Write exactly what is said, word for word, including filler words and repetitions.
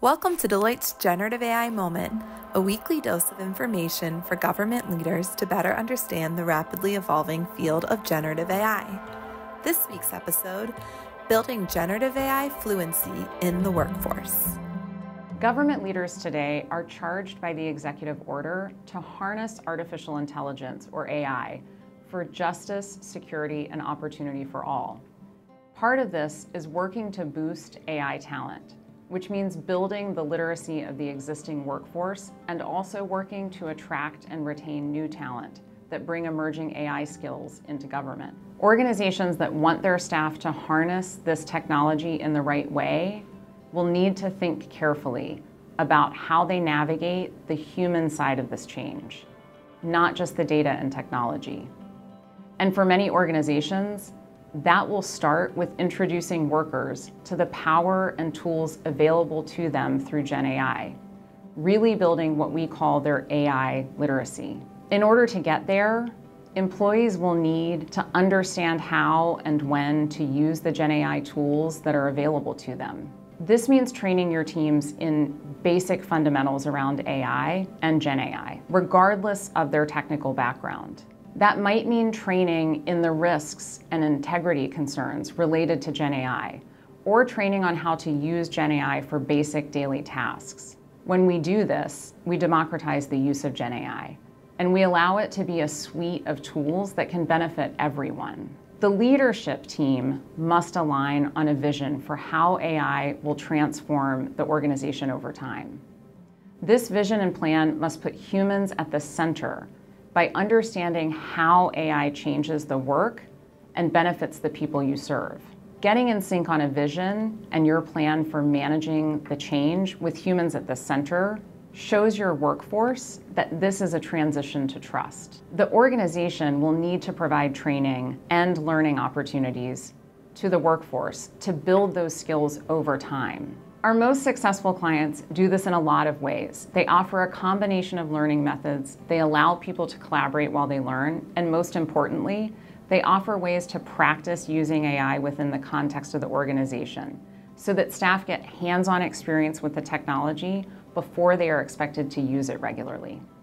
Welcome to Deloitte's Generative A I Moment, a weekly dose of information for government leaders to better understand the rapidly evolving field of generative A I. This week's episode, Building Generative A I Fluency in the Workforce. Government leaders today are charged by the executive order to harness artificial intelligence, or A I, for justice, security, and opportunity for all. Part of this is working to boost A I talent, which means building the literacy of the existing workforce and also working to attract and retain new talent that bring emerging A I skills into government. Organizations that want their staff to harness this technology in the right way will need to think carefully about how they navigate the human side of this change, not just the data and technology. And for many organizations, that will start with introducing workers to the power and tools available to them through Gen A I, really building what we call their A I literacy. In order to get there, employees will need to understand how and when to use the Gen A I tools that are available to them. This means training your teams in basic fundamentals around A I and Gen A I, regardless of their technical background. That might mean training in the risks and integrity concerns related to Gen A I, or training on how to use Gen A I for basic daily tasks. When we do this, we democratize the use of Gen A I, and we allow it to be a suite of tools that can benefit everyone. The leadership team must align on a vision for how A I will transform the organization over time. This vision and plan must put humans at the center by understanding how A I changes the work and benefits the people you serve. Getting in sync on a vision and your plan for managing the change with humans at the center shows your workforce that this is a transition to trust. The organization will need to provide training and learning opportunities to the workforce to build those skills over time. Our most successful clients do this in a lot of ways. They offer a combination of learning methods, they allow people to collaborate while they learn, and most importantly, they offer ways to practice using A I within the context of the organization, so that staff get hands-on experience with the technology before they are expected to use it regularly.